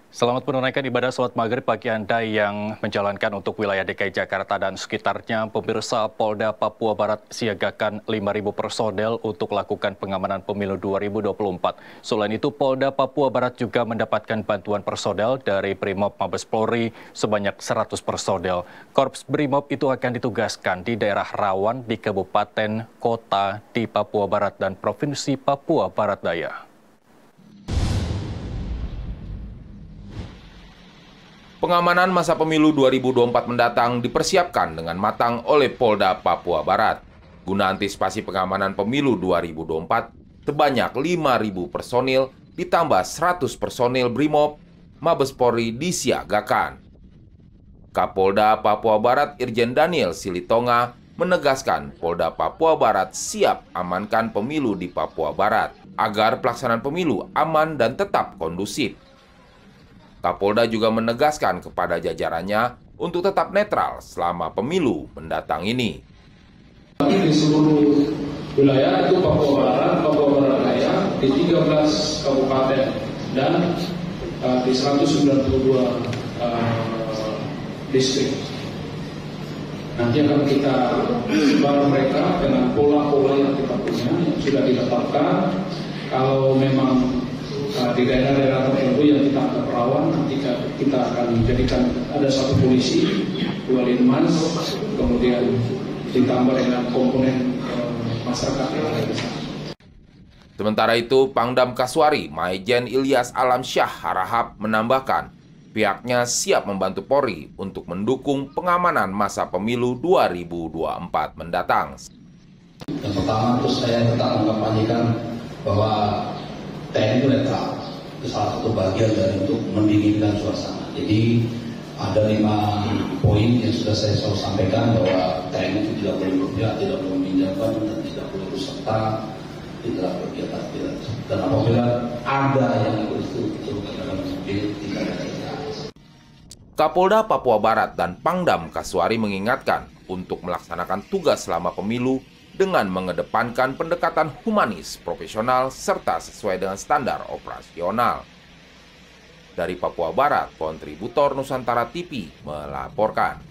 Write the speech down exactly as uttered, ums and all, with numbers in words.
Selamat menunaikan ibadah sholat maghrib bagi Anda yang menjalankan untuk wilayah D K I Jakarta dan sekitarnya. Pemirsa, Polda Papua Barat siagakan lima ribu personel untuk lakukan pengamanan pemilu dua ribu dua puluh empat. Selain itu, Polda Papua Barat juga mendapatkan bantuan personel dari Brimob Mabes Polri sebanyak seratus personel. Korps Brimob itu akan ditugaskan di daerah rawan di kabupaten, kota di Papua Barat dan Provinsi Papua Barat Daya. Pengamanan masa pemilu dua ribu dua puluh empat mendatang dipersiapkan dengan matang oleh Polda Papua Barat. Guna antisipasi pengamanan pemilu dua ribu dua puluh empat, sebanyak lima ribu personil ditambah seratus personil Brimob, Mabes Polri disiagakan. Kapolda Papua Barat Irjen Daniel Silitonga menegaskan Polda Papua Barat siap amankan pemilu di Papua Barat agar pelaksanaan pemilu aman dan tetap kondusif. Kapolda juga menegaskan kepada jajarannya untuk tetap netral selama pemilu mendatang ini. Di seluruh wilayah itu Papua Barat, Papua Barat Daya, di tiga belas kabupaten dan uh, di seratus sembilan puluh dua uh, distrik. Nanti akan kita sebar mereka dengan pola-pola yang kita punya, yang sudah ditetapkan. Kalau memang Uh, di daerah-daerah tertentu yang kita anggap rawan, nanti kita akan jadikan ada satu polisi, dua linmas, kemudian ditambah dengan komponen uh, masyarakat yang ada di sana. Sementara itu, Pangdam Kaswari Maijen Ilyas Alamsyah Harahap menambahkan, pihaknya siap membantu Polri untuk mendukung pengamanan masa pemilu dua ribu dua puluh empat mendatang. Yang pertama, terus saya tetap mengkampanyekan bahwa T N I itu netral, itu salah satu bagian dari untuk mendinginkan suasana. Jadi ada lima poin yang sudah saya selalu sampaikan bahwa T N I itu tidak boleh berpihak, tidak boleh meminjamkan, dan tidak boleh berserta di dalam kegiatan tidak. Dan apabila ada yang itu terluka dalam mobil, tidak ada tindakan. Kapolda Papua Barat dan Pangdam Kaswari mengingatkan untuk melaksanakan tugas selama pemilu dengan mengedepankan pendekatan humanis, profesional, serta sesuai dengan standar operasional. Dari Papua Barat, kontributor Nusantara T V melaporkan.